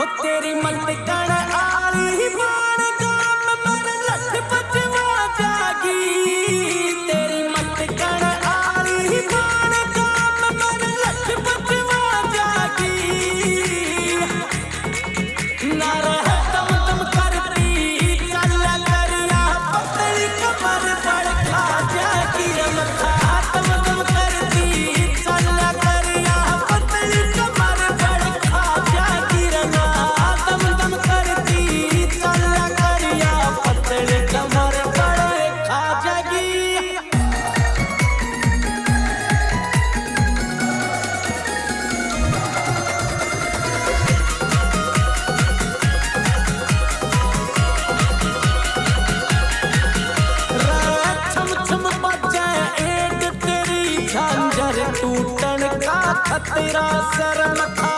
तेरी मत कण आली बाण काम मर लख बचवा जागी। तेरी मत कण आली बाण काम मर लख बचवा जागी। ना रह दम दम करती चल करिया पतली कमर पर खा जागी। रमता दम दम करती चल करिया पतली कमर पर खा जागी। रमा दम दम करती चल करिया पतली कमर पर खा जागी। झांझर टूटन का खतरा सर मथा